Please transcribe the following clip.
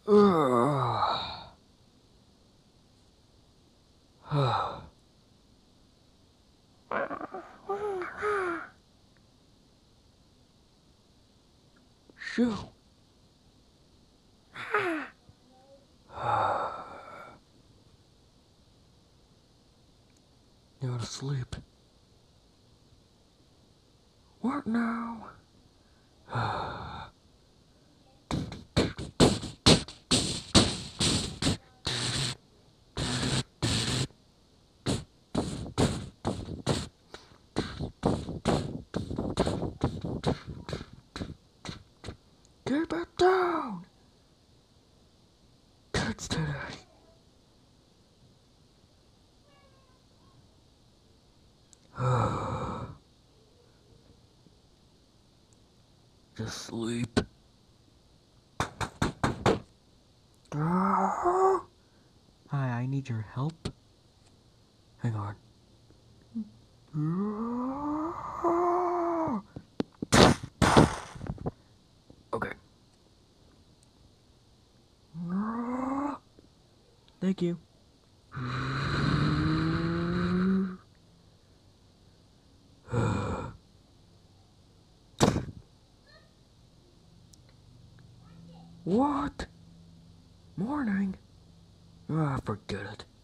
Shoo. You gotta sleep. What now? Keep it down! Kids today. Just sleep. Hi, I need your help. Hang on. Okay. Thank you. What? Morning? Ah, forget it.